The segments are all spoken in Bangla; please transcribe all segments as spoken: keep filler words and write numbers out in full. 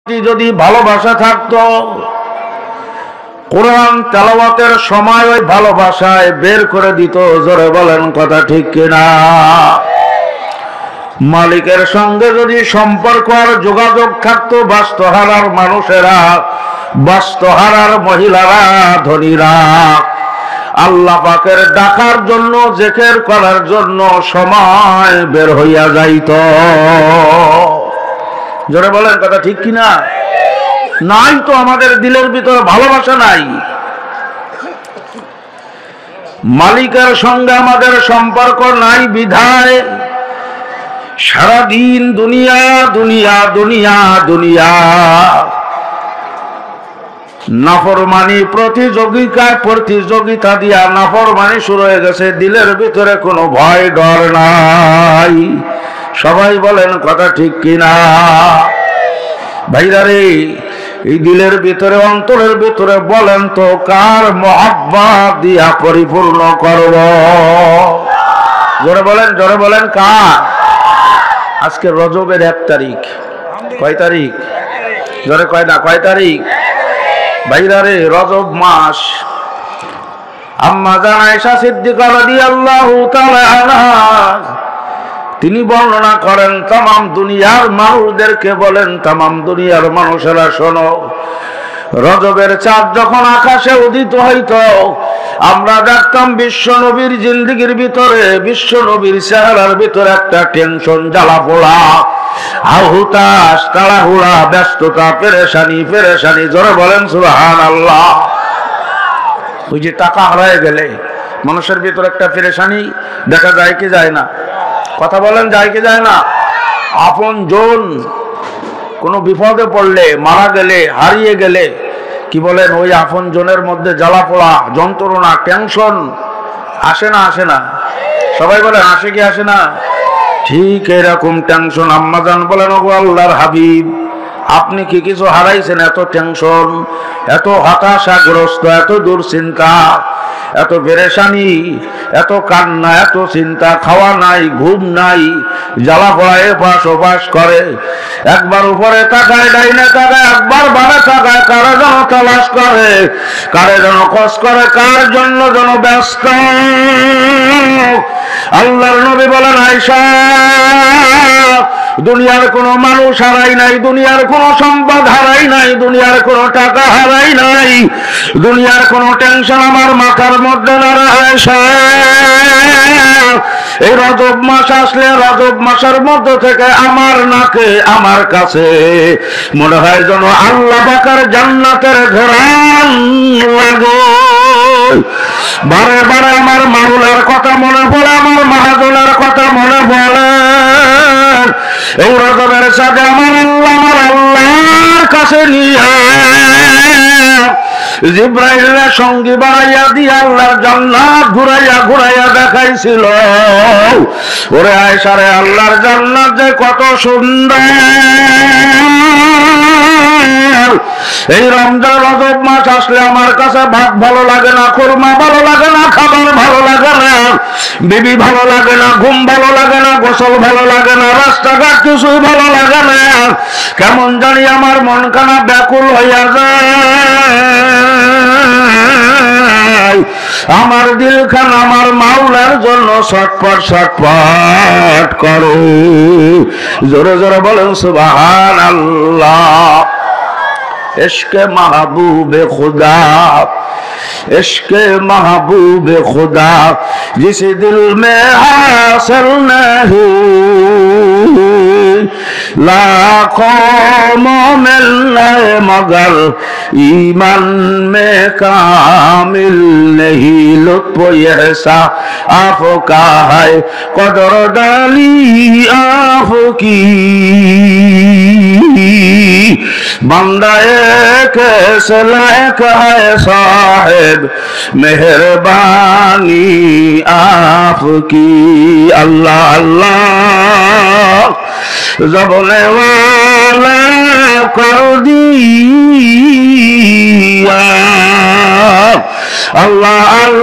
যদি ভালোবাসা থাকতো কোরআন তেলাওয়াতের সময় ওই ভালোবাসায় বের করে দিত। জোরে বলেন কথা ঠিক কিনা? মালিকের সঙ্গে যদি সম্পর্ক আর যোগাযোগ থাকতো, বাস্তহারার মানুষেরা, বাস্তহারার মহিলারা, ধনীরা আল্লাহ পাকের ডাকার জন্য, জিকির করার জন্য সময় বের হইয়া যাইত। জোরে বলেন কথা ঠিক কিনা? নাই তো, আমাদের দিলের ভিতরে ভালোবাসা নাই। মালিকের সঙ্গে আমাদের সম্পর্ক নাই বিধায় সারাদিন দুনিয়া দুনিয়া দুনিয়া দুনিয়া নাফরমানি প্রতিযোগিতা প্রতিযোগিতা দিয়া নাফরমানি শুরু হয়ে গেছে। দিলের ভিতরে কোনো ভয় ডর নাই। সবাই বলেন কথা ঠিক কিনা? ভাইরা রে, এই দিলের ভিতরে, অন্তরের ভিতরে বলেন তো কার মহব্বত দিয়া পরিপূর্ণ করব? জোরে বলেন, জোরে বলেন কার? আজকে রজবের এক তারিখ। কয় তারিখ? জোরে কয় না, কয় তারিখ? ভাইরা রে, রজব মাস। আম্মা জান আয়েশা সিদ্দিকা রাদিয়াল্লাহু তাআলা আনহা তিনি বর্ণনা করেন, তামাম দুনিয়ার মানুষদেরকে বলেন, তামাম দুনিয়ার মানুষেরা শোনো, রজবের চাঁদ যখন আকাশে উদিত হইত, আমরা দেখতাম বিশ্ব নবীর জিন্দেগির ভিতরে, বিশ্ব নবীর চেহারার ভিতরে একটা টেনশন, জ্বালা পোড়া, আহুতাস, তাড়াহুড়া, ব্যস্ততা, পেরেশানি পেরেশানি। জোরে বলেন সুবহানাল্লাহ। ওই যে টাকা হারায় গেলে মানুষের ভিতরে একটা পেরেশানি দেখা যায় কি যায় না? কথা বলেন, যায় কি যায় না? আপন জন কোনো বিপদে পড়লে, মারা গেলে, হারিয়ে গেলে কি বলেন, ওই আপন জনের মধ্যে জ্বালা পোড়া, যন্ত্রণা, টেনশন আসে না? আসে না? সবাই বলেন আসে কি আসে না? ঠিক এরকম টেনশন। আম্মাজান বলেন, ওগো আল্লাহর হাবিব, আপনি কি কিছু হারাইছেন? এত টেনশন, এত হতাশাগ্রস্ত, এত দুশ্চিন্তা, এত পেরেশানি, এত কান্না, এত চিন্তা, খাওয়া নাই, ঘুম নাই, জ্বালা পড়া এপাশ ওপাশ করে, একবার উপরে তাকায়, ডাইনে তাকায়, একবার বামে তাকায়, কারে যেন তালাশ করে, কারে যেন খোঁজ করে, কার জন্য যেন ব্যস্ত। আল্লাহর নবী বলেন, আয়েশা, দুনিয়ার কোনো মানুষ হারাই নাই, দুনিয়ার কোনো সম্পদ হারাই নাই, দুনিয়ার কোনো টাকা হারাই নাই, দুনিয়ার কোনো টেনশন আমার মাথার মধ্যে না রয়েছে। এই রজব মাস আসলে, রজব মাসের মধ্য থেকে আমার নাকে, আমার কাছে মনে হয় যেন আল্লাহ পাকের জান্নাতের ঘ্রাণ লাগে। বারে বারে আমার মাওলার কথা মনে পড়ে, আমার মাহাজনের কথা মনে পড়ে। এই রজবের সাথে আমার আল্লাহ, আমার আল্লাহর কাছে নিয়ে জিব্রাইলের সঙ্গী বাড়াইয়া দিয়ে আল্লাহর জান্নাত ঘুরাইয়া ঘুরাইয়া দেখাইছিল। ওরে আয়েশা রে, আল্লাহর জান্নাত যে কত সুন্দর! এই রমজান রজব মাস আসলে আমার কাছে ভাত ভালো লাগে না, খুরমা ভালো লাগে না, খাবার ভালো লাগে না, বিবি ভালো লাগে না, ঘুম ভালো লাগে না, গোসল ভালো লাগে না, রাস্তাঘাট কিছুই ভালো লাগে না। কেমন জানি আমার মন খানা ব্যাকুল হইয়া যায়, আমার দিল খান আমার মাওলার জন্য ছটফট ছটফট করো। জোরে জোরে বলেন সুবহানাল্লাহ। इश्क़ महबूब खुदा, इश्क़ महबूब खुदा जिस दिल में हासिल नहीं, लाखों मोमिन है मगर ईमान में कामिल नहीं। लुत्फ़ ऐसा आपका है, कदर डाली आपकी, बंदा कैसे लायक है साहिब मेहरबानी आपकी। अल्लाह अल्लाह ज़बान वाला कर दिया, अल्लाह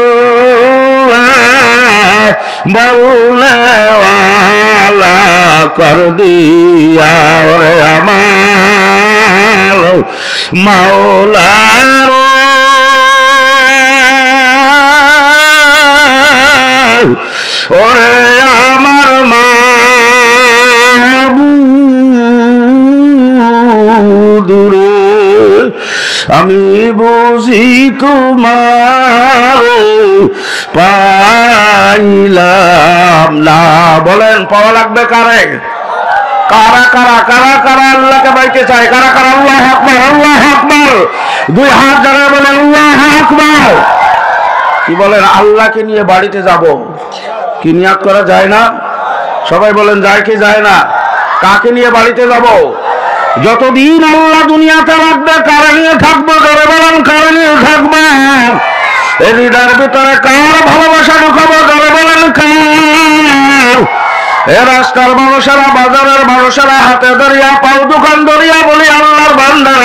अल्लाह बोलने वाला कर दिया। और हमारा মাওলার ওরে আমার মাবুদ রে, আমি বুঝি তোমার পাইলাম না। বলেন পাওয়া লাগবে কারে? কারা কারা কারা কারা আল্লাহকে পাইতে চায়? কারা কারা আল্লাহু আকবার আল্লাহু আকবার দুই হাত জায়গায় বলেন আল্লাহু আকবার। কি বলেন? আল্লাহকে নিয়ে বাড়িতে যাব, কি নিয়াত করা যায় না? সবাই বলেন যায় কি যায় না? কাকে নিয়ে বাড়িতে যাব? যতদিন আল্লাহ দুনিয়াতে রাখবে কারে নিয়ে থাকবো? ধরে বলেন কারে নিয়ে থাকবো? এই হৃদয়ের ভিতরে কার ভালোবাসা ঢুকাবো? ধরে বলেন কার? এ রাস্তার মানুষেরা, বাজারের মানুষেরা হাতে ধরিয়া, পাও দোকান ধরিয়া বলি আল্লাহর বান্দা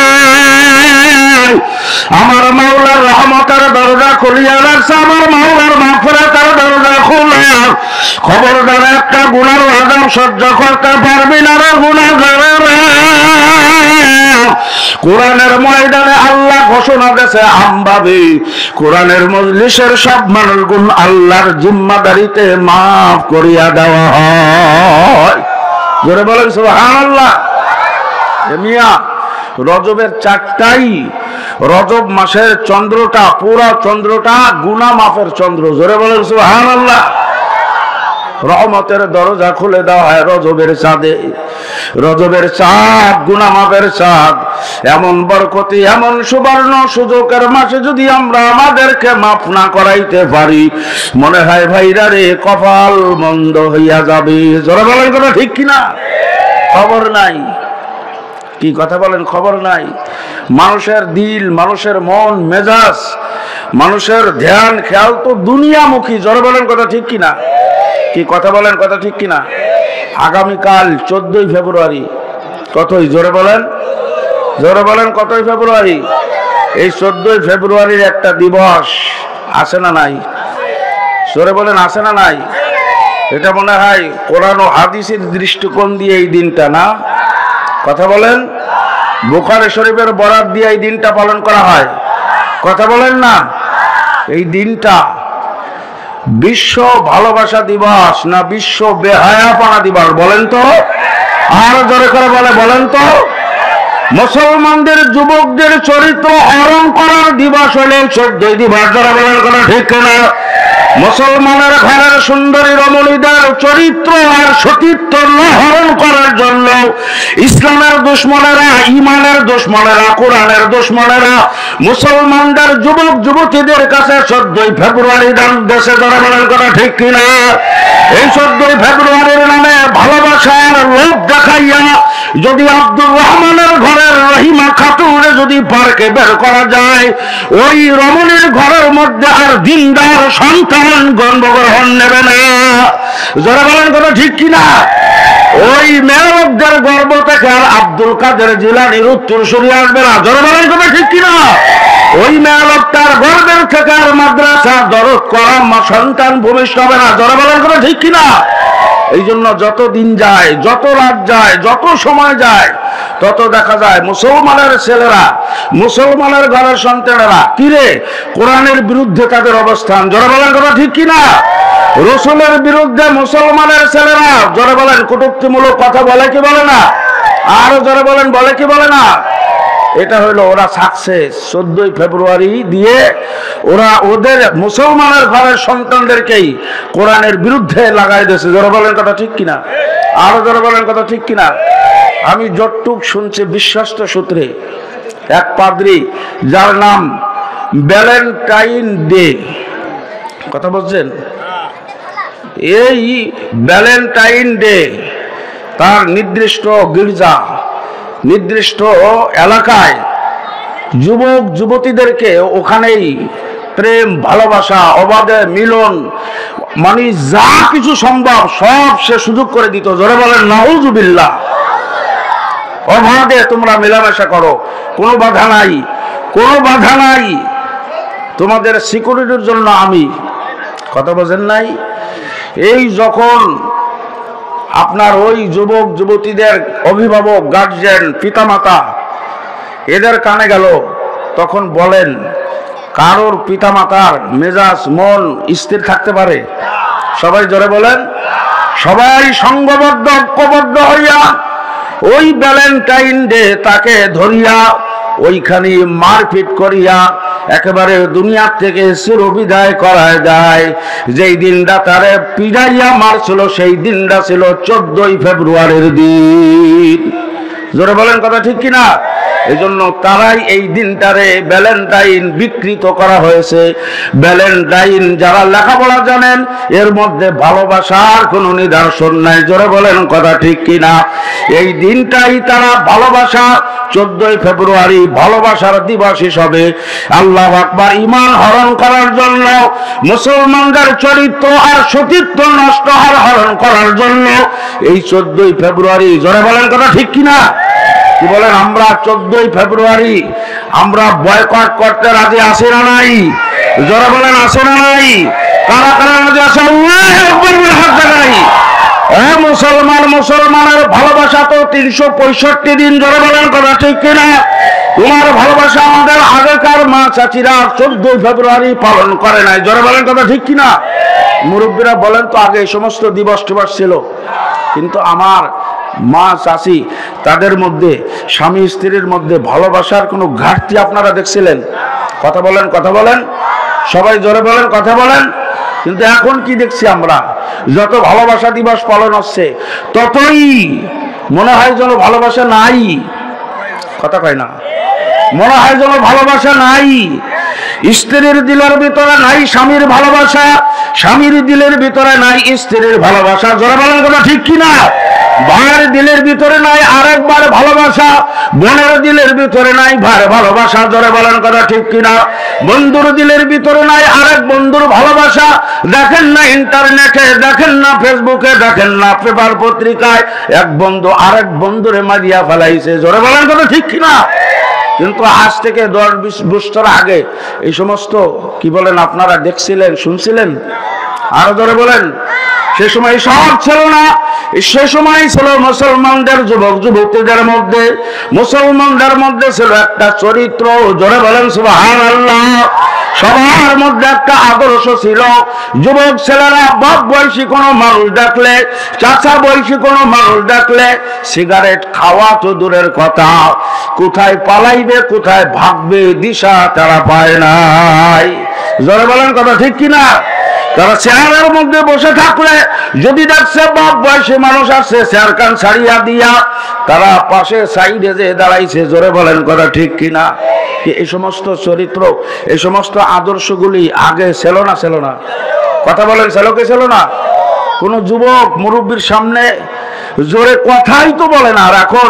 আমার মাওলার রহমতের দরজা খুলিয়া রাখছে, আমার মাওলার মাগফিরাতের দরজা খুলে। খবরদার একটা গুনার আযাব সহ্য করতে পারবি না রে গুনাহগার। কোরআনের ময়দানে আল্লাহ ঘোষণা দিয়েছে আমভাবে কোরআনের মজলিসের সব মানুষগুলো আল্লাহর জিম্মাদারিতে মাফ করিয়া দেওয়া হয়। জোরে বলেন সুবহানাল্লাহ। মিয়া রজবের চারটাই, রজব মাসের চন্দ্রটা, পুরা চন্দ্রটা গুনাহ মাফের চন্দ্র। জোরে বলেন সুবহানাল্লাহ। রহমতের দরজা খুলে দেওয়া হয় রজবের চাঁদে। রজবের চাঁদ গুনাহ মাফের চাঁদ। এমন বরকতি, এমন সুবর্ণ সুযোগের মাসে যদি আমরা আমাদেরকে মাফ না করাইতে পারি, মনে হয় ভাইরা রে কপাল মন্দ হইয়া যাবে। জোরে বলেন কথা ঠিক কিনা? খবর নাই। কি কথা বলেন? খবর নাই। মানুষের দিল, মানুষের মন মেজাজ, মানুষের ধ্যান খেয়াল তো দুনিয়ামুখী। জোরে বলেন কথা ঠিক কিনা? কি কথা বলেন কথা ঠিক কিনা? আগামীকাল চোদ্দই ফেব্রুয়ারি। কতই? জোরে বলেন, জোরে বলেন কতই ফেব্রুয়ারি? এই চোদ্দই ফেব্রুয়ারির একটা দিবস আছে না নাই? জোরে বলেন আছে না নাই? এটা মনে হয় কোরআন ও হাদিসের দৃষ্টিকোণ দিয়ে এই দিনটা না, কথা বলেন, বুখারী শরীফের বরাত দিয়ে এই দিনটা পালন করা হয়, কথা বলেন না। এই দিনটা বিশ্ব ভালোবাসা দিবস না বিশ্ব বেহায়াপনা দিবস? বলেন তো, আর জোরে করে বলে বলেন তো। মুসলমানদের যুবকদের চরিত্র হরণ করার দিবস হলে চোদ্দই দিবস। যারা বলেন কোনো ঠিক না? মুসলমানের ঘরের সুন্দরী রমণীদের চরিত্র আর সতীত্ব হরণ করার জন্য ইসলামের দুশ্মনেরা, ইমানের দুশ্মনেরা, কোরআনের দুশ্মনেরা মুসলমানদের যুবক যুবতীদের কাছে চোদ্দই ফেব্রুয়ারি দান দেশে। যারা বলেন কথা ঠিক কিনা? এই চোদ্দই ফেব্রুয়ারির নামে ভালোবাসার লোভ দেখাইয়া যদি আব্দুর রহমানের ঘরের রহিমা খাতুনে যদি পার্কে বের করা যায়, ওই রমণীর ঘরের মধ্যে আর দিনদার সন্তান জন্মগ্রহণ নেবে না। যারা বলেন কথা ঠিক কিনা? ওই মেয়েদের গর্ব থেকে আর আব্দুল কাদের জিলানীর উত্তরসূরি আসবে না। যারা বলেন কথা ঠিক কিনা? ওই মেয়েটার গর্বের থেকে আর মাদ্রাসা দরদ করা সন্তান ভূমিষ্ঠ হবে না। যারা বলেন কথা ঠিক কিনা? এই জন্য যত দিন যায়, যত রাত যায়, যত সময় যায়, তত দেখা যায় মুসলমানের ছেলেরা, মুসলমানের ঘরের সন্তানেরা কিরে কোরআনের বিরুদ্ধে তাদের অবস্থান। যারা বলেন কথা ঠিক কিনা? রসুলের বিরুদ্ধে মুসলমানের ছেলেরা যারা বলেন কটূক্তিমূলক কথা বলে কি বলে না? আরো যারা বলেন বলে কি বলে না? এটা হলো ওরা সাকসেস। চোদ্দই ফেব্রুয়ারি দিয়ে ওরা ওদের মুসলমানের ঘরের সন্তানদেরকেই কোরআনের বিরুদ্ধে লাগাই দিয়েছে। যারা বলেন কথা ঠিক কিনা? আরো যারা বলেন কথা ঠিক কিনা? আমি যতটুক শুনছি বিশ্বস্ত সূত্রে, এক পাদ্রী যার নাম ভ্যালেন্টাইন ডে, কথা বলছেন, এই ভ্যালেন্টাইন ডে তার নির্দিষ্ট গির্জা, নির্দিষ্ট এলাকায় যুবক যুবতীদেরকে ওখানেই প্রেম ভালোবাসা অবাধে মিলন মানে যা কিছু সম্ভব সব সে সুযোগ করে দিত। জোরে বলেন নাউজুবিল্লাহ। অবাধে তোমরা মেলামেশা করো, কোনো বাধা নাই, কোনো বাধা নাই। তোমাদের সিকিউরিটির জন্য আমি, কথা বোঝেন নাই? এই যখন আপনার ওই যুবক যুবতীদের অভিভাবক গার্জিয়ান পিতামাতা এদের কানে গেল, তখন বলেন কারোর পিতামাতার মেজাজ মন স্থির থাকতে পারে? সবাই জোরে বলেন। সবাই সংঘবদ্ধ ঐক্যবদ্ধ হইয়া ওই ভ্যালেন্টাইন ডে তাকে ধরিয়া ওইখানে মারপিট করিয়া একেবারে দুনিয়া থেকে চিরবিদায় করায় যায়। যেই দিনটা তারে পিড়াইয়া মারছিল সেই দিনটা ছিল চোদ্দই ফেব্রুয়ারির দিন। জোরে বলেন কথা ঠিক কিনা? এই জন্য তারাই এই দিনটারে ভ্যালেন্টাইন বিকৃত করা হয়েছে। ভ্যালেন্টাইন যারা লেখাপড়া জানেন এর মধ্যে ভালোবাসার কোনো নিদর্শন নাই। জোরে বলেন কথা ঠিক কিনা? এই দিনটাই তারা ভালোবাসা, চোদ্দই ফেব্রুয়ারি ভালোবাসার দিবস হিসাবে আল্লাহু আকবার ঈমান হরণ করার জন্য, মুসলমানদের চরিত্র আর সতীত্ব নষ্ট আর হরণ করার জন্য এই চোদ্দই ফেব্রুয়ারি, জোরে বলেন কথা ঠিক কিনা? কি বলেন? আমরা চোদ্দই ফেব্রুয়ারি আমরা বয়কট করতে রাজি আছি না নাই? জোরে বলেন আছে না নাই? কারা কারা রাজি আছে? আল্লাহু আকবার বলে হাত দেখাই। এ মুসলমান, মুসলমানের ভালোবাসা তো তিনশো পঁয়ষট্টি দিন। জোরে বলেন কথা ঠিক কিনা? তোমার ভালোবাসা আমাদের আগেকার মা চাচিরা চোদ্দই ফেব্রুয়ারি পালন করে নাই। জোরে বলেন কথা ঠিক কিনা? মুরব্বীরা বলেন তো আগে এই সমস্ত দিবস টিবস ছিল, কিন্তু আমার মা চাচি তাদের মধ্যে স্বামী স্ত্রীর মধ্যে ভালোবাসার কোনো ঘাটতি আপনারা দেখছিলেন? কথা বলেন, কথা বলেন, সবাই জোরে বলেন, কথা বলেন। কিন্তু এখন কি দেখছি আমরা? যত ভালোবাসা দিবস পালন হচ্ছে ততই মনে হয় যেন ভালোবাসা নাই। কথা কয় না? মনে হয় যেন ভালোবাসা নাই। স্ত্রীর দিলের ভিতরে নাই স্বামীর ভালোবাসা, স্বামীর দিলের ভিতরে নাই স্ত্রীর ভালোবাসা। জোরে বলেন কথা ঠিক কিনা? ভাইয়ের দিলের ভিতরে নাই আরেকবার ভালোবাসা, বোনের দিলের ভিতরে নাই ভাইয়ের ভালোবাসা। জোরে বলেন কথা ঠিক কিনা? বন্ধুর দিলের ভিতরে নাই আরেক বন্ধুর ভালোবাসা। দেখেন না ইন্টারনেটে, দেখেন না ফেসবুকে, দেখেন না পেপার পত্রিকায়, এক বন্ধু আরেক বন্ধুরে মারিয়া ফেলাইছে। জোরে বলেন কথা ঠিক কিনা? কিন্তু আজ থেকে দশ বিশ বছর আগে এই সমস্ত কি বলেন আপনারা দেখছিলেন, শুনছিলেন? আরো জোরে বলেন। সে সময় সব ছিল না। সে সময় ছিল মুসলমানদের যুবক যুবতীদের মধ্যে, মুসলমানদের মধ্যে ছিল একটা চরিত্র। জোরে বলেন সুবহানাল্লাহ। সবার মধ্যে একটা আদর্শ ছিল। যুবক ছেলেরা বাপ বয়সী কোনো মানুষ ডাকলে, চাচা বয়সী কোনো মানুষ ডাকলে সিগারেট খাওয়া তো দূরের কথা, কোথায় পালাইবে কোথায় ভাগবে দিশা তারা পায় নাই। জোরে বলেন কথা ঠিক কিনা? তারা চেয়ারের মধ্যে বসে থাকলে যদি দেখছে বাপ বয়সী মানুষ আসছে, চেয়ার কান ছাড়িয়া দিয়া তারা পাশে সাইডে যে দাঁড়াইছে। জোরে বলেন কথা ঠিক কিনা? এই সমস্ত চরিত্র, এই সমস্ত আদর্শগুলি আগে ছিল না? ছিল না? কথা বলেন, ছিল কি ছিল না? কোন যুবক মুরব্বীর সামনে জোরে কথাই তো বলে না। আর এখন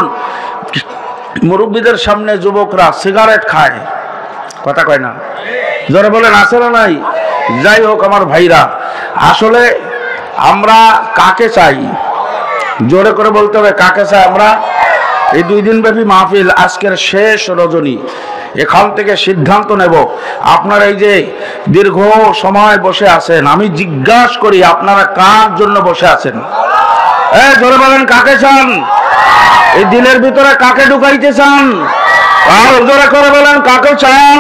মুরব্বীদের সামনে যুবকরা সিগারেট খায়, কথা কয় না? জোরে বলেন আছে না নাই? যাই হোক আমার ভাইরা, আসলে আমরা কাকে চাই? জোরে করে বলতে হবে কাকে চাই আমরা। এই দুই দিন ব্যাপী মাহফিল, আজকের শেষ রজনী, এখান থেকে সিদ্ধান্ত নেব। আপনারা এই যে দীর্ঘ সময় বসে আছেন, আমি জিজ্ঞাসা করি আপনারা কার জন্য বসে আছেন? এ জোরে বলেন কাকে চান? এই দিলের ভিতরে কাকে ঢুকাইতে চান? আর জোরে করে বলেন কাকে চান?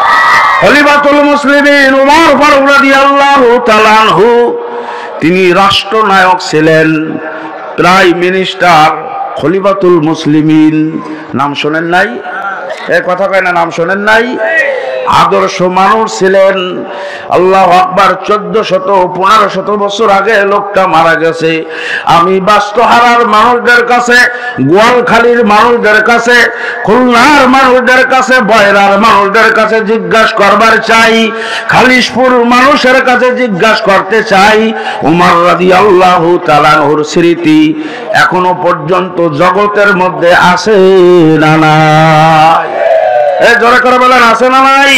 খলিফাতুল মুসলিমিন ওমর ফারুক রাদিয়াল্লাহু তাআলা আনহু, তিনি রাষ্ট্রনায়ক ছিলেন, প্রাইম মিনিস্টার, খলিফাতুল মুসলিমিন। নাম শোনেন নাই? এ কথা কয় না, নাম শোনেন নাই? আদর্শ মানুষ ছিলেন। আল্লাহু আকবার। চোদ্দ শত পনেরো শত বছর আগে লোকটা মারা গেছে। আমি বাস্তহারার মানুষদের কাছে, গোয়ালখালীর মানুষদের কাছে, খুলনার মানুষদের কাছে, বয়রার মানুষদের কাছে জিজ্ঞাসা করবার চাই, খালিশপুর মানুষের কাছে জিজ্ঞাসা করতে চাই, উমর রাদিয়াল্লাহু তাআলা আনহুর স্মৃতি এখনো পর্যন্ত জগতের মধ্যে আছে না নাই? এ জোরে করে বলেন আছে না নাই?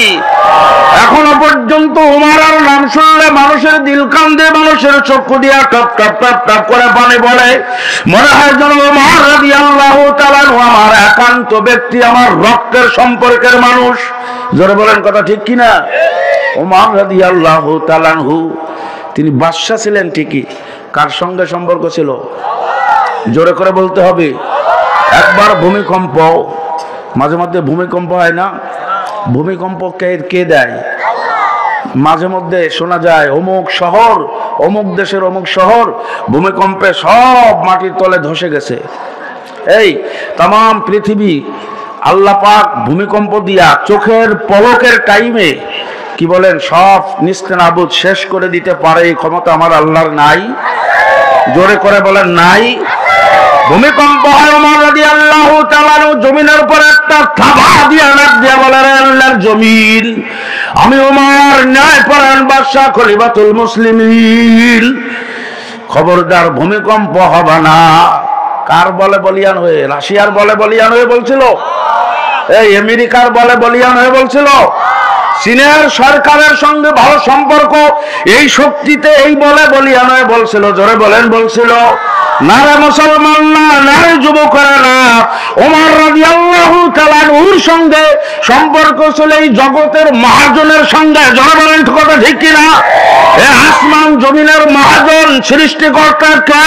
এখনো পর্যন্ত উমারের নাম শুনলে মানুষের দিল কান্দে, মানুষের চক্ষু দিয়া টপ টপ টপ টপ করে পানি পড়ে। মনে হয় যেন উমর রাদিয়াল্লাহু তাআলা আনহু আমার একান্ত ব্যক্তি, আমার রক্তের সম্পর্কের মানুষ। জোরে বলেন কথা ঠিক কিনা? উমর রাদিয়াল্লাহু তাআলা আনহু তিনি বাদশা ছিলেন ঠিকই, কার সঙ্গে সম্পর্ক ছিল? জোরে করে বলতে হবে। একবার ভূমিকম্প, মাঝে মধ্যে ভূমিকম্প হয় না? ভূমিকম্প কে কে দেয়? মাঝে মধ্যে শোনা যায় অমুক শহর, অমুক দেশের অমুক শহর ভূমিকম্পে সব মাটির তলে ধসে গেছে। এই তাম পৃথিবী আল্লাহ পাক ভূমিকম্প দিয়া চোখের পলকের টাইমে কি বলেন সব নিস্তেনাবুদ শেষ করে দিতে পারে, এই ক্ষমতা আমার আল্লাহর নাই? জোরে করে বলেন নাই? ভূমিকম্প হয়, ওমর রাদিয়াল্লাহু তাআলা জমিনের উপর একটা থাবা দিয়ে নাক দিয়ে বলেন, আল্লাহর জমিন, আমি ওমর ন্যায়পরায়ণ বাদশা খলিফাতুল মুসলিমিন, খবরদার ভূমিকম্প হবে না। কার বলে বলিয়ান হয়ে? রাশিয়ার বলে বলিয়ান হয়ে বলছিল? এই আমেরিকার বলে বলিয়ান হয়ে বলছিল? চীনের সরকারের সঙ্গে ভালো সম্পর্ক, এই শক্তিতে এই বলে বলিয়ান হয়ে বলছিল? জোরে বলেন বলছিল? না রে মুসলমান না, না রে যুবকরা না, ওমর রাদিয়াল্লাহু তাআলা আনহুর সঙ্গে সম্পর্ক ছিল এই জগতের মহাজনের সঙ্গে। জোরে বলেন কথা ঠিক কিনা? এ আসমান জমিনের মহাজন সৃষ্টিকর্তা কে?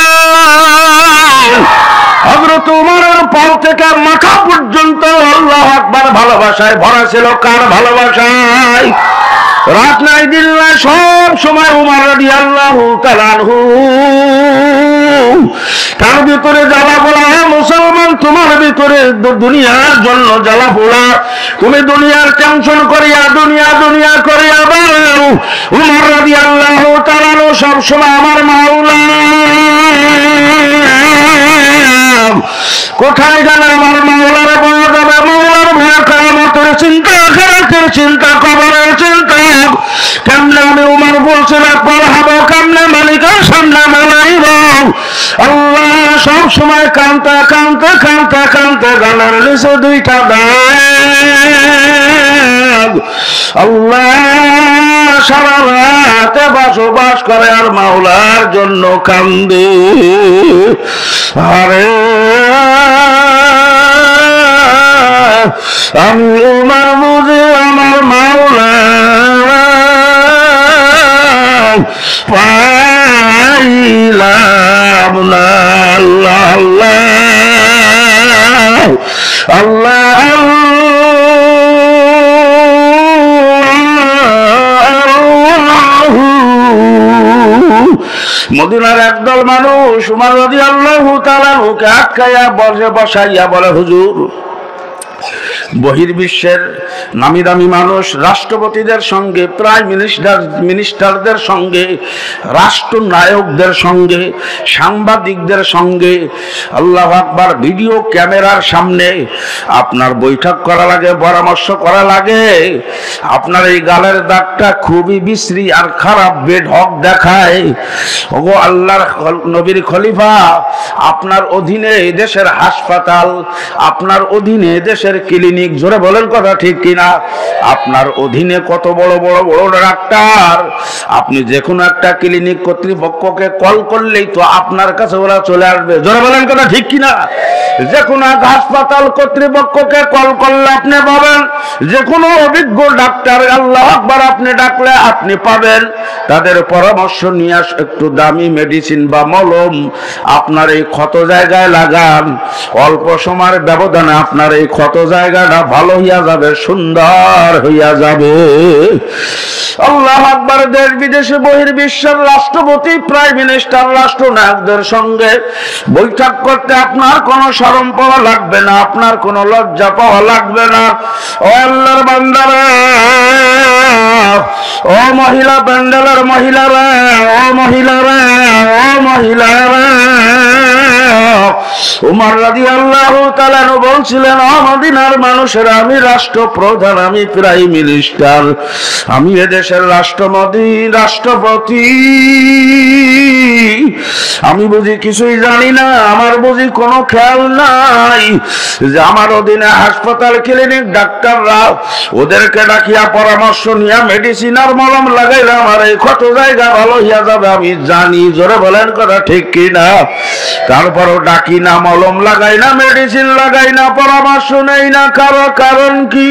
হযরত ওমরের পা থেকে মাথা পর্যন্ত আল্লাহু আকবার ভালোবাসায় ভরা ছিল। কার ভালোবাসায়? রাত নাই দিন নাই সব সময় ওমর রাদিয়াল্লাহু তাআলা আনহু তার ভিতরে জ্বালা পোড়া। মুসলমান, তোমার ভিতরে দুনিয়ার জন্য জ্বালা পোড়া, তুমি দুনিয়ার টেনশন করিয়া দুনিয়া দুনিয়া করিয়া বেড়াও। ওমর রাদিয়াল্লাহু তাআলা সব সময় আমার মাওলা কোথায় গেলে আমার মাওলারে পাওয়া যাবে? মাওলার ভয়, কিয়ামতের চিন্তা, আখিরাতের চিন্তা, কবরের চিন্তা। কেমনে আমি ওমর বলছিলাম পড়াবো, কেমনে মালিকের সামনে মানাইব? আল্লাহ সব সময় কান্তা কান্তা কান্তা কান্তা গানের নিচে দুইটা দাগ। আল্লাহ সারা রাতে বসবাস করে আর মাওলার জন্য কান্দে। আরে আমি ওমর বুঝি আমার মাওলা পাইলাম না। আল্লাহ আল্লাহ মদিনার একদল মানুষ ওমর রাদিয়াল্লাহু তাআলা ওকে আটকাইয়া বসে বসাইয়া বলে, হুজুর, বহির্বিশ্বের নামি দামি মানুষ রাষ্ট্রপতিদের সঙ্গে, প্রাইম মিনিস্টার মিনিস্টারদের সঙ্গে, রাষ্ট্রনায়কদের সঙ্গে, সাংবাদিকদের সঙ্গে, আল্লাহু আকবার, ভিডিও ক্যামেরার সামনে আপনার বৈঠক করা লাগে, পরামর্শ করা লাগে। আপনার এই গালের দাগটা খুবই বিশ্রী আর খারাপ, বেঢক দেখায়। ওগো আল্লাহর নবীর খলিফা, আপনার অধীনে দেশের হাসপাতাল, আপনার অধীনে দেশের ক্লিনিক, জোরে বলেন কথা ঠিক কিনা? আপনার অধীনে কত বড় বড় বড় ডাক্তার, আপনি যে কোনো একটা ক্লিনিক কর্তৃপক্ষকে কল করলেই তো আপনার কাছে ওরা চলে আসবে। জোরে বলেন কথা ঠিক কিনা? যে কোনো এক হাসপাতাল কর্তৃপক্ষকে কল করলে আপনি পাবেন, যে কোনো অভিজ্ঞ ডাক্তার আল্লাহু আকবার আপনি ডাকলে আপনি পাবেন। তাদের পরামর্শ নিয়ে একটু দামি মেডিসিন বা মলম আপনার এই ক্ষত জায়গায় লাগান, অল্প সময়ের ব্যবধানে আপনার এই ক্ষত জায়গাটা ভালো হইয়া যাবে, সুন্দর হইয়া যাবে। আল্লাহু আকবার। দেশ বিদেশে বহির্বিশ্বের রাষ্ট্রপতি, প্রাইম মিনিস্টার, রাষ্ট্রনায়কদের সঙ্গে বৈঠক করতে আপনার কোনো শরম পাওয়া লাগবে না, আপনার কোনো লজ্জা পাওয়া লাগবে না। ও আল্লাহর বান্দারা, ও মহিলা প্যান্ডেলের মহিলারা, ও মহিলারা, ও মহিলারা, ওমর রাদিয়াল্লাহু তাআলা বলছিলেন, ও মদিনার মানুষেরা, আমি রাষ্ট্রপ্রধান, আমি প্রাইম মিনিস্টার, আমি এদেশের রাষ্ট্রপতি রাষ্ট্রপতি আমি বুঝি কিছুই জানি না, আমার বুঝি কোনো খেয়াল নাই যে আমার অধীনে হাসপাতাল, ক্লিনিক, ডাক্তাররা, ওদেরকে ডাকিয়া পরামর্শ নিয়ে মেডিসিন আর মলম লাগাইলে আমার এই ক্ষত জায়গা ভালো হইয়া যাবে, আমি জানি। জোরে বলেন কথা ঠিক কিনা? তারপর তারপরও ডাকি না, মলম লাগাই না, মেডিসিন লাগাই না, পরামর্শ নেই না কারো। কারণ কি?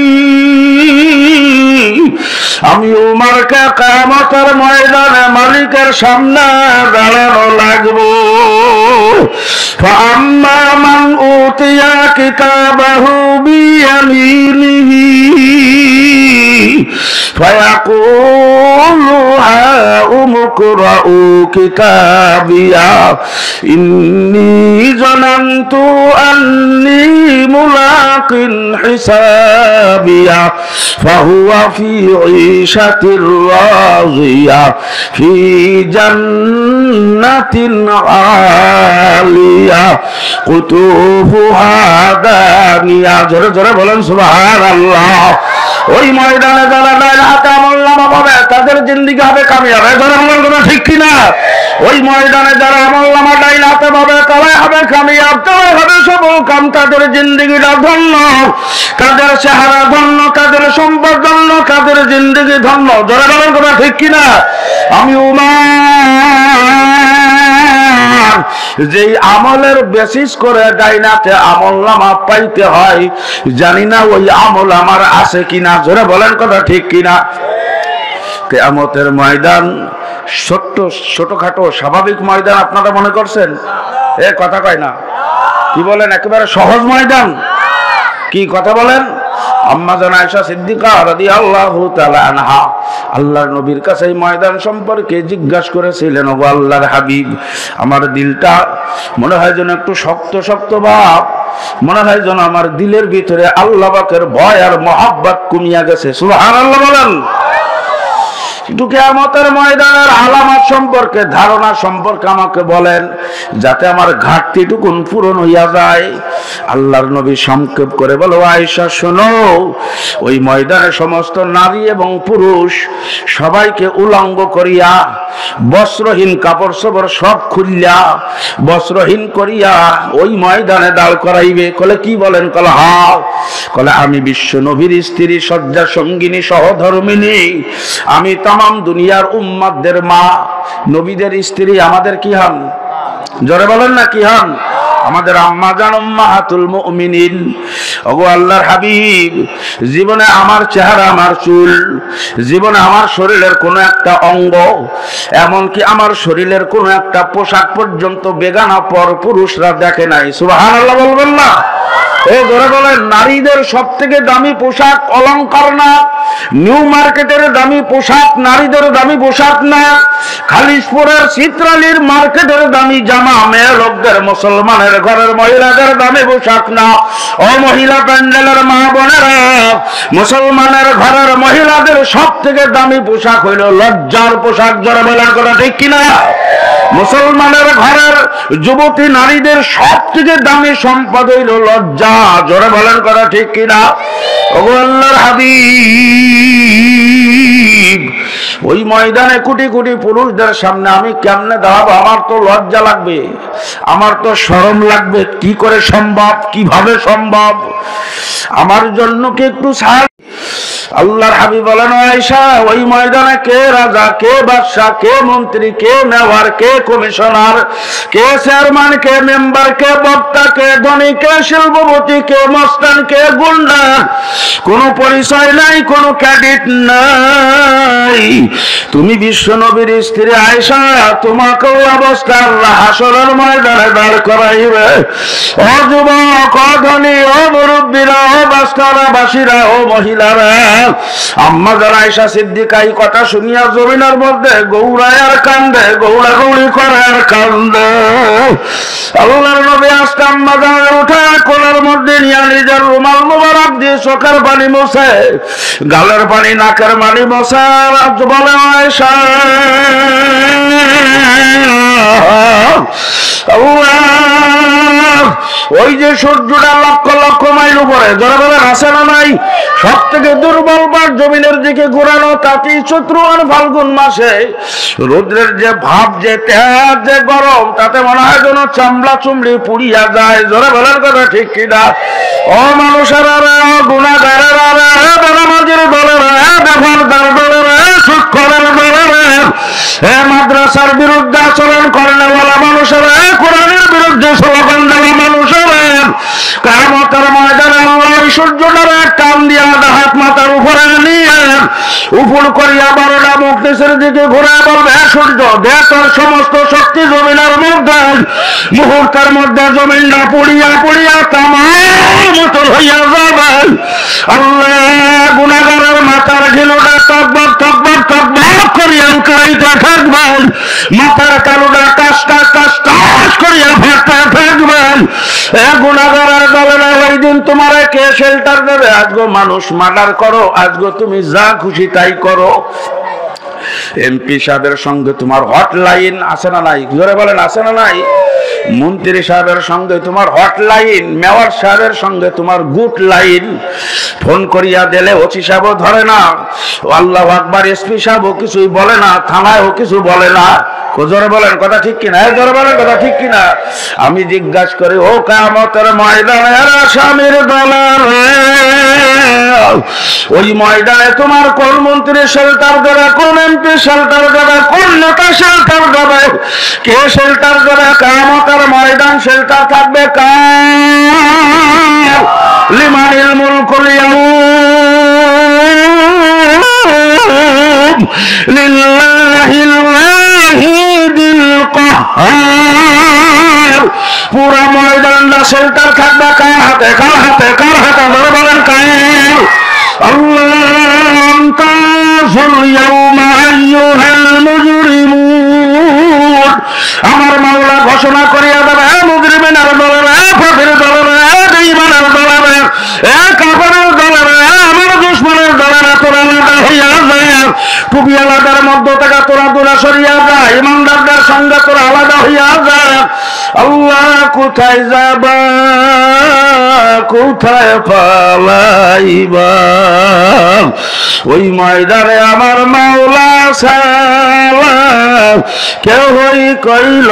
আমি উমরকে কিয়ামতের ময়দানে মালিকের সামনে দাঁড়ানো লাগবো। ফাআম্মা মান উতিয়া কিতাবাহু বিয়ামিনিহি ফায়াকুলু হাউম ইকরাউ কিতাবিয়া ইন্নী যানানতু আন্নী মুলাকিন হিসাবিয়া ফাহুয়া ফি ঈশাতির রাযিয়া ফি জান্নাতিন আলিয়া কুতুফুহা দানিয়া। জোরে জোরে বলেন সুবহানাল্লাহ। ওই ময়দানে যারা ডাইল হাতে আমলনামা পাবে তাদের জিন্দেগি হবে কামিয়াব। জোরে বলেন কথা ঠিক কিনা? ওই ময়দানে যারা আমলনামা ডাইল হাতে পাবে তারাই হবে কামিয়াব, তারাই হবে সফল কাম। তাদের জিন্দেগিটা ধন্য, তাদের চেহারা ধন্য, তাদের সম্পদ ধন্য, তাদের জিন্দেগি ধন্য। জোরে বলেন কথা ঠিক কিনা? আমি উমার যেই আমলের বেসিস করে ডাইনাতে আমলনামা পাইতে হয়, জানি না ওই আমল আমার আছে কিনা। জোরে বলেন কথা ঠিক কিনা? কিয়ামতের ময়দান ছোট্ট ছোটখাটো স্বাভাবিক ময়দান আপনারা মনে করছেন? এ কথা কয় না, কি বলেন? একেবারে সহজ ময়দান। কি কথা বলেন? আম্মা জান আয়েশা সিদ্দিকা রাদিয়াল্লাহু তাআলা আনহা আল্লাহর নবীর কাছে এই ময়দান সম্পর্কে জিজ্ঞাসা করেছিলেন, ওগো আল্লাহর হাবিব, আমার দিলটা মনে হয় যেন একটু শক্ত শক্ত ভাব, মনে হয় যেন আমার দিলের ভিতরে আল্লাহ পাকের ভয় আর মহব্বত কমিয়া গেছে। সুবহানাল্লাহ বলেন। একটু কিয়ামতের ময়দানের আলামত সম্পর্কে, ধারণা সম্পর্কে আমাকে বলেন, যাতে আমার ঘাটতিটুকুন পূরণ হইয়া যায়। আল্লাহর নবী সংক্ষেপ করে বলো, আয়েশা শোনো, ওই ময়দানে সমস্ত নারী এবং পুরুষ সবাইকে উলঙ্গ করিয়া, বস্ত্রহীন কাপড় চোপড় সব খুলিয়া বস্ত্রহীন করিয়া ওই ময়দানে দাঁড় করাইবে। কলে কি বলেন? কলে হা। কলে আমি বিশ্ব নবীর স্ত্রী, শয্যা সঙ্গিনী, সহধর্মিনী, আমি তামাম দুনিয়ার উম্মাতদের মা, নবীদের স্ত্রী আমাদের কি হন? জোরে বলেন না, কি হন? আমাদের আম্মা জান উম্মাহাতুল মুমিনিন। ওগো আল্লাহর হাবিব, জীবনে আমার চেহারা, আমার চুল, জীবনে আমার শরীরের কোনো একটা অঙ্গ, এমনকি আমার শরীরের কোনো একটা পোশাক পর্যন্ত বেগানা পর পুরুষরা দেখে নাই। সুবহানাল্লাহ বলবেন না? এ ধরে বলেন, নারীদের সব থেকে দামি পোশাক অলংকার না, নিউ মার্কেটের দামি পোশাক নারীদের দামি পোশাক না, খালিশপুরের চিত্রালীর মার্কেটের দামি জামা মেয়ে লোকদের, মুসলমানের ঘরের মহিলাদের দামি পোশাক না। ও মহিলা প্যান্ডেলের মা বোনেরা, মুসলমানের ঘরের মহিলাদের সব থেকে দামি পোশাক হইল লজ্জার পোশাক। যারা বলার কথা ঠিক কিনা? মুসলমানের ঘরের যুবতী নারীদের সব থেকে দামি সম্পদ হইল লজ্জা। জোরে বলেন কথা ঠিক কিনা? ওগো আল্লাহর হাবিব, ওই ময়দানে কোটি কোটি পুরুষদের সামনে আমি কেমনে দাঁড়াবো? আমার তো লজ্জা লাগবে, আমার তো শরম লাগবে। কি করে সম্ভব? কিভাবে সম্ভব? আমার জন্য কি একটু ছাড়? আল্লাহর হাবিব বলেন, আয়েশা, ওই ময়দানে কে রাজা, কে বাদশা, কে মন্ত্রী, কে মেয়র, কে কমিশনার, কে চেয়ারম্যান, কে মেম্বার, কে বক্তা, কে ধনী, কে শিল্পপতি, কে মস্তান, কে গুন্ডা, কোনো পরিচয় নাই, কোনো ক্রেডিট নাই। তুমি বিশ্ব নবীর স্ত্রী আয়েশা, তোমাকেও অবস্থা আল্লাহ হাসরের ময়দানে দাঁড় করাইবে। ও যুবক, ও ধনী, ও মুরব্বীরা, ও বাস্তারা বাসীরা, ও মহিলারা, আম্মা জান আয়েশা সিদ্দিকা এই কথা শুনিয়া জমিনের মধ্যে গৌরায় আর কান্দে, গৌরা গৌরি করে আর কান্দে। আল্লাহর নবী আজকে আম্মা জানের উঠে কোলের মধ্যে নিয়ে নিজের রুমাল মুবারক দিয়ে চোখের পানি মোছে, গালের পানি, নাকের পানি মোছে, বলে, আয়েশা, ওই যে সূর্যটা লক্ষ লক্ষ মাইল উপরে, যারা বলে আসে না নাই, সব থেকে দুর্বল বার জমিনের দিকে ঘোরানো, তাতেই চৈত্র আর ফাল্গুন মাসে রোদ্রের যে ভাব, যে তেজ, যে গরম, তাতে মনে হয় যেন চামড়া চুমড়ি পুড়িয়া যায়। জোরে বলার কথা ঠিক কিনা? ও মানুষেরা রে, ও গুনাহগারেরা রে, বেনামাজির দলেরা, বেফরদার দলেরা, সুৎখোরের দলেরা, হে মাদ্রাসার বিরুদ্ধে আচরণ করেন বলা মানুষেরা, কোরআনের বিরুদ্ধে স্লোগান কান দিয়ে আধা হাত মাথার উপরে নিয়ে উপর করিয়া বারোটা মুক্তিসের দিকে ঘুরে বলবে, সূর্য দে তোর সমস্ত শক্তি জমিনের মধ্যে। মুহূর্তের মধ্যে জমিনটা পুড়িয়া পুড়িয়া তামার মতো হইয়া যাবে। আল্লাহ গুনাহগারের মাথার ঘিলুটা তকবক তকবক তকবক করিয়া উঠলাইতে থাকবেন, মাথার কালুটা কাস্টা কাস্টা করিয়া ফাটতে থাকবেন। এ গুনাহগারের দলেরা ওই দিন তোমার কে শেল্টার দেবে? আজগো মানুষ মার্ডার করো, আজগো তুমি যা খুশি তাই করো। এমপি সাহেবের সঙ্গে তোমার হটলাইন আছে না নাই? জোরে বলেন আছে না নাই? মন্ত্রী সাহেবের সঙ্গে তোমার হটলাইন, মেয়র সাহেবের সঙ্গে তোমার গুড লাইন। ফোন করিয়া দিলে ওসি সাহেবও ধরে না, আল্লাহু আকবার, এসপি সাহেবও কিছুই বলে না, থানায়ও কিছু বলে না। জোরে বলেন কথা ঠিক কিনা? জোরে বলেন কথা ঠিক কিনা? আমি জিজ্ঞাসা করি, ও কিয়ামতের ময়দানের আসামির দলের, ওই ময়দানে তোমার কোন মন্ত্রী শেল্টার দেবে, কোন এমপি শেল্টার দেবে, কোন নেতা শেল্টার দেবে? কে শেল্টার দেবে? কিয়ামতের ময়দান শেল্টার থাকবে কার? লিমানিল মুলকুল ইয়াউম লিল্লাহিল ওয়াহিদিল কাহ্হার। পুরা ময়দানটা শেল্টার থাকবে কার হাতে? কার হাতে? কার হাতে? বলে বলেন কার? আল্লাহ তাযুল ইয়াউমা আইয়ুহাল মুজরিমুন। আমার মাওলা ঘোষণা করিয়া দেবে, এ মুজরিমিনের দলেরা, এ ফাঁসির দলেরা, এ বেঈমানের দলেরা, এ কাফেরের দলেরা, আমার দুশমনের দলেরা, তোরা আলাদা হইয়া যায়। টুপিওয়ালাদের মধ্য থেকে তোরা দূরে সরিয়া যায়, ইমানদারদের সঙ্গে তোরা আলাদা হইয়া যায়। আল্লাহ কোথায় যাবা, কোথায় পালাইবা? ওই ময়দানে আমার মাওলা ছাড়া কেউই কইল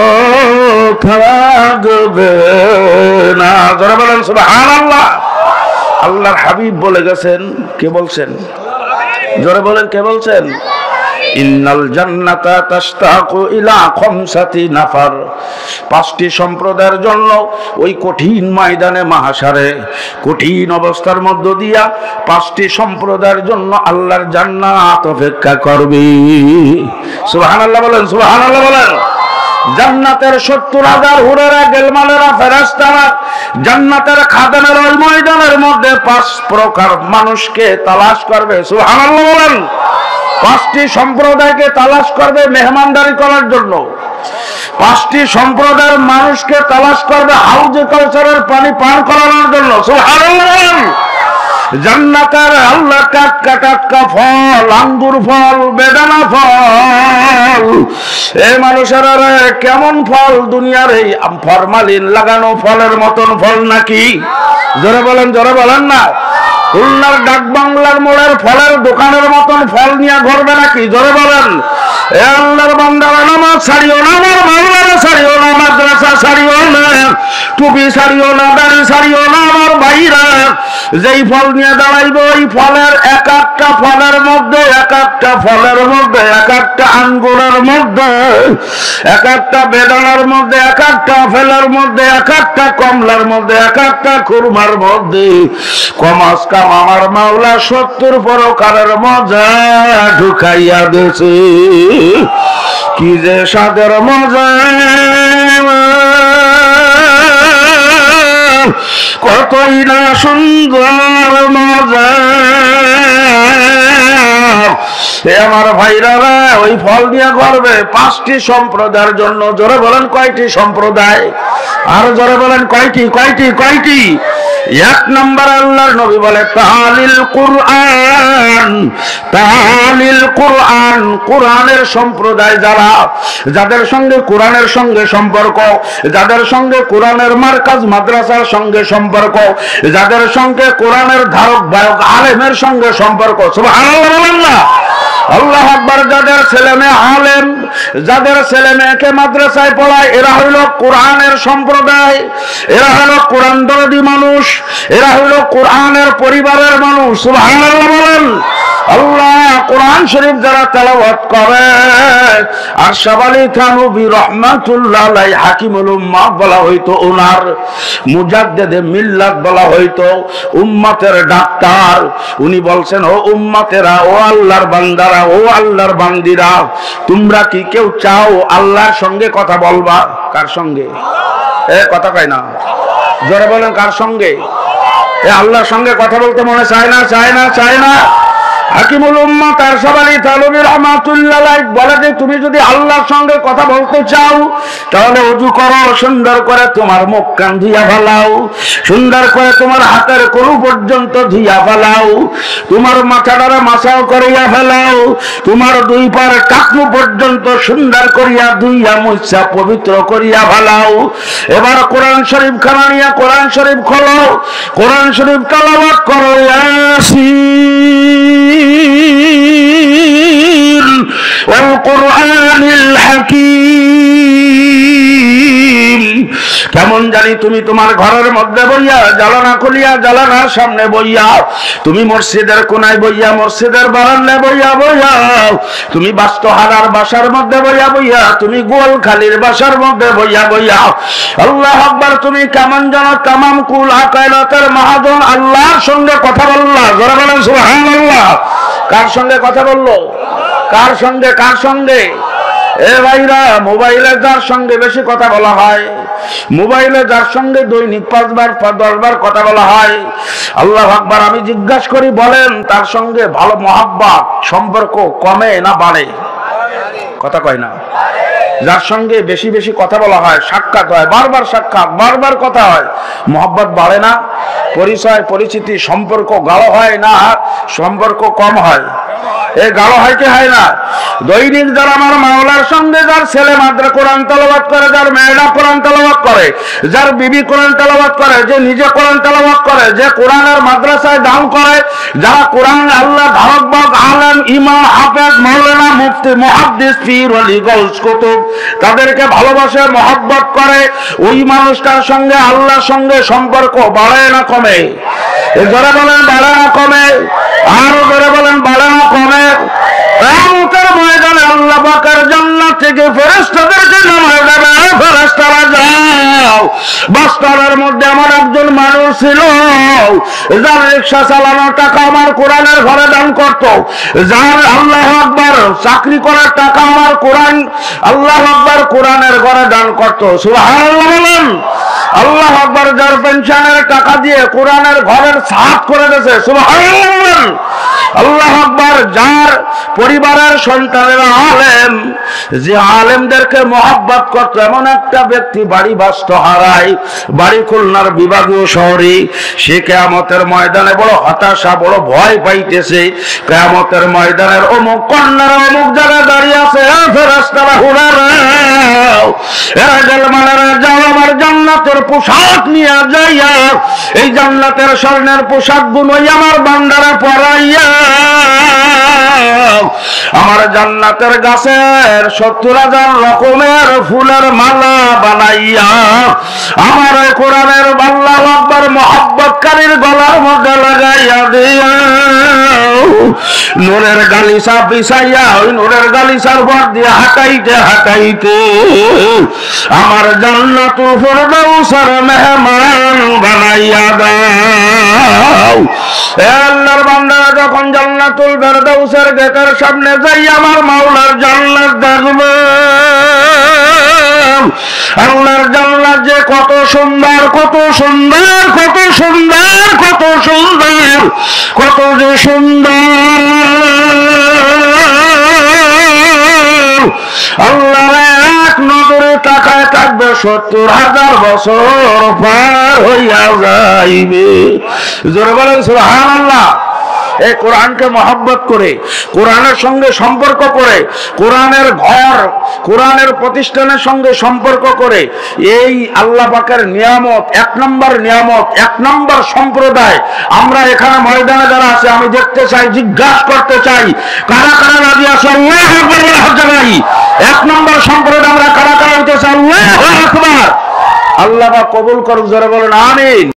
থাকবে না। যারা বলেন সুবহানাল্লাহ। আল্লাহর হাবিব বলে গেছেন, কে বলছেন? জোরে বলেন কে বলছেন? ইন্নাল জান্নাতা তাশতাকু ইলা খামসাতি নাফার। পাঁচটি সম্প্রদায়ের জন্য ওই কঠিন ময়দানে মাহশারে কঠিন অবস্থার মধ্য দিয়া পাঁচটি সম্প্রদায়ের জন্য আল্লাহর জান্নাত অপেক্ষা করবে। সুবহানাল্লাহ বলেন, সুবহানাল্লাহ বলেন। জান্নাতের সত্তর হাজার হুরেরা, গেলমালেরা, ফেরেশতারা জান্নাতের খাদেমের ওই ময়দানের মধ্যে পাঁচ প্রকার মানুষকে তালাশ করবে। সুবহানাল্লাহ বলেন। পাঁচটি সম্প্রদায়কে তালাশ করবে মেহমানদারি করার জন্য। পাঁচটি সম্প্রদায়ের মানুষকে তালাশ করবে হাউজে কাউসারের পানি পান করানোর জন্য। সুবহানাল্লাহ। জান্নাতের আল্লাহ টাটকা টাটকা ফল, আঙ্গুর ফল, বেদানা ফল। এই মানুষের কেমন ফল? দুনিয়ার এই ফরমালিন লাগানো ফলের মতন ফল নাকি? জোরে বলেন, জোরে বলেন না। খুলনার ডাক বাংলার মোড়ের ফলের দোকানের মতন ফল নিয়ে ঘুরবে নাকি? জোরে বলেন। এ আল্লাহর বান্দারা, নামাজ ছাড়িও না, আমার মাওলানা ছাড়িও না, মাদ্রাসা ছাড়িও না, টুপি ছাড়িও না, দাড়ি ছাড়িও না, আমার ভাইরা। যেই ফল নিয়ে দাঁড়াইবে ওই ফলের এক একটা ফলের মধ্যে, এক একটা ফলের মধ্যে, এক একটা আঙ্গুরের মধ্যে, এক একটা বেদানার মধ্যে, এক একটা আপেলের মধ্যে, এক একটা কমলার মধ্যে, এক একটা খুরমার মধ্যে কমাস কাম আমার মাওলা সত্তর প্রকারের মজা ঢুকাইয়া দিয়েছে। কি যে স্বাদের মজা, কতই না সুন্দর মজা। আমার ভাইরা ওই ফল নিয়ে করবে পাঁচটি সম্প্রদায়ের জন্য। জোরে বলেন কয়টি সম্প্রদায়? আর জোরে বলেন কয়টি? কয়টি? কয়টি? এক নম্বর আল্লাহর নবী বলে তালিল কুরআন, তালিল কুরআন। কুরআনের সম্প্রদায় যারা, যাদের সঙ্গে কোরআনের সঙ্গে সম্পর্ক, যাদের সঙ্গে কোরআনের মার্কাজ মাদ্রাসার সঙ্গে সম্পর্ক, যাদের সঙ্গে কোরআনের ধারক বাহক আলেমের সঙ্গে সম্পর্ক। সুবহানাল্লাহ বলেন না। আল্লাহু আকবার। যাদের ছেলে মেয়ে আলেম, যাদের ছেলে মেয়েকে মাদ্রাসায় পড়ায়, এরা হইল কোরআনের সম্প্রদায়, এরা হইল কোরআন দরদি মানুষ, এরা হইল কোরআনের পরিবারের মানুষ। সুবহানাল্লাহ বলেন। আল্লাহ কোরআন শরীফ যারা তেলাওয়াত করে আশরাফ আলী থানভী রাহমাতুল্লাহ আলাইহি হাকিমুল উম্মাহ বলা হইতো, ওনার মুজাদ্দিদে মিল্লাত বলা হইতো, উম্মতের ডাক্তার। উনি বলছেন, ও উম্মতেরা, ও আল্লাহর বান্দারা, ও আল্লাহর বান্দিরা, তোমরা কি কেউ চাও আল্লাহর সঙ্গে কথা বলবা? কার সঙ্গে? এ কথা কয় না, জোরে বলেন কার সঙ্গে? এ আল্লাহর সঙ্গে কথা বলতে মনে চায় না? চায় না? চায় না? হাকিমুল উম্মাহ আশরাফ আলী থানভী রাহমাতুল্লাহ আলাইহি বলে যে তুমি যদি আল্লাহর সঙ্গে কথা বলতে চাও তাহলে ওযু করো, সুন্দর করে তোমার মুখ কান ধুইয়া ফেলাও, সুন্দর করে তোমার হাতের কলু পর্যন্ত ধুইয়া ফেলাও, তোমার মাথাটারে মাসাও করিয়া ফেলাও, তোমার দুই পার টাকনু পর্যন্ত সুন্দর করিয়া ধুইয়া মুছা পবিত্র করিয়া ফেলাও। এবার কোরআন শরীফ খানা নিয়া কোরআন শরীফ খোলো, কোরআন শরীফ তেলাওয়াত করো, ইয়াসিন والقرآن الحكيم। কেমন জানি তুমি তোমার ঘরের মধ্যে বইয়া, জালানা খুলিয়া জালানার সামনে বইয়া, তুমি মসজিদের কোনায় বইয়া, মসজিদের বারান্দায় বইয়া বইয়া, তুমি বাস্তহারার বাসার মধ্যে বইয়া বইয়া, তুমি গোয়ালখালীর বাসার মধ্যে বইয়া বইয়া, আল্লাহু আকবার, তুমি কেমন যেন তামাম কুল আকাইনাতের মাহাজন আল্লাহর সঙ্গে কথা বললা। যারা বলেন সুবহানাল্লাহ। কার সঙ্গে কথা বললো? কার সঙ্গে? কার সঙ্গে? এ ভাইরা, মোবাইলে যার সঙ্গে বেশি কথা বলা হয়, মোবাইলে যার সঙ্গে দৈনিক পাঁচবার দশবার কথা বলা হয়, আল্লাহু আকবার, আমি জিজ্ঞাসা করি, বলেন তার সঙ্গে ভালো মহাব্বত সম্পর্ক কমে না বাড়ে? কথা কয় না। যার সঙ্গে বেশি বেশি কথা বলা হয়, সাক্ষাৎ হয়, বারবার সাক্ষাৎ, বারবার কথা হয়, মহব্বত বাড়ে না? পরিচয় পরিচিতি সম্পর্ক গাঢ় হয় না সম্পর্ক কম হয়? এই গাঢ় হয় কি হয় না? দৈনিক যারা আমার মাওলার সঙ্গে, যার ছেলে মাদ্রা কোরআন তেলাওয়াত করে, যার মেয়েরা কোরআন তেলাওয়াত করে, যার বিবি কোরআন তেলাওয়াত করে, যে নিজে কোরআন তেলাওয়াত করে, যে কোরআনের মাদ্রাসায় দান করে, যারা কোরআন আল্লাহ ধারকবাগ আলেম ইমাম হাফেজ মাওলানা মুফতি মুহাদ্দিস পীর ওলি গাউস কুতুব তাদেরকে ভালোবাসে, মহব্বত করে, ওই মানুষটার সঙ্গে আল্লাহর সঙ্গে সম্পর্ক বাড়ে না কমে? যারা বলেন বাড়ে না কমে? আরো যারা বলেন বাড়ে না কমে? কিয়ামতের ময়দানে আল্লাহ পাকের জান্নাত থেকে ফেরেশতাদেরকে নামায় দেবে, ফেরেশতারা যাও, বাস্তারের মধ্যে আমার একজন মানুষ ছিল, যার রিকশা চালানোর টাকা আমার কোরআনের ঘরে দান করত, যার আল্লাহু আকবার চাকরি করার টাকা আমার কোরআন আল্লাহু আকবার কোরআনের ঘরে দান করত। সুবহানাল্লাহ বলেন। আল্লাহু আকবার, যার পেনশনের টাকা দিয়ে কোরআনের ঘরের ছাদ করে দিয়েছে। সুবহানাল্লাহ। আল্লাহু আকবার, যার পরিবারের সন্তানেরা আলেম, যে আলেমদেরকে মহব্বত করত, এমন একটা ব্যক্তি বাড়ি বাস্ত হারায়, বাড়ি খুলনার বিভাগীয় শহরে, সে কিয়ামতের ময়দানে বড় হতাশা, বড় ভয় পাইতেছে। কিয়ামতের ময়দানের অমুক কন্যারা অমুক জায়গায় দাঁড়িয়ে আছে, ফেরেশতারা হুড়ারাও, এরা জালমানেরা যাও, আমার জান্নাতের পোশাক নিয়ে যাইয়া, এই জান্নাতের স্বর্ণের পোশাক গুলোই আমার বান্দারা পরাইয়া আমার জান্নাতের গাছের সত্তর হাজার রকমের ফুলের মালা বানাইয়া আমার কোরআনের আল্লাহু আকবার মহব্বতকারীর গলার মধ্যে লাগাইয়া দিয়া নূরের গালিচা বিছাইয়া ওই নূরের গালিচার উপর দিয়ে হাঁটাইতে হাঁটাইতে আমার জান্নাতুল ফিরদাউসের মেহমান বানাইয়া দাও। আল্লাহর বান্দারা যখন জান্নাতুল ফিরদাউসের গেটের সামনে যাই আমার মাওলার জান্নাত দেখবে, আল্লাহর জান্নাত যে কত সুন্দর, কত সুন্দর, কত সুন্দর, কত সুন্দর, কত যে সুন্দর। আল্লাহর এক নজরে তাকায় থাকবে, সত্তর হাজার বছর পার হইয়া যাইবে। জোরে বলেন সুবহানাল্লাহ। এই কোরআনকে মহব্বত করে, কোরআনের সঙ্গে সম্পর্ক করে, কোরআনের ঘর, কোরআনের প্রতিষ্ঠানের সঙ্গে সম্পর্ক করে, এই আল্লাহ পাকের নিয়ামত, এক নম্বর নিয়ামত, এক নম্বর সম্প্রদায় আমরা এখানে ময়দানে যারা আছে, আমি দেখতে চাই, জিজ্ঞাসা করতে চাই, কারা কারা রাজি আছে? আল্লাহু আকবার। এক নম্বর সম্প্রদায় আমরা কারা কারা হইতেছে? আল্লাহু আকবার। আল্লাহ কবুল করুক, জোরে বলেন আমিন।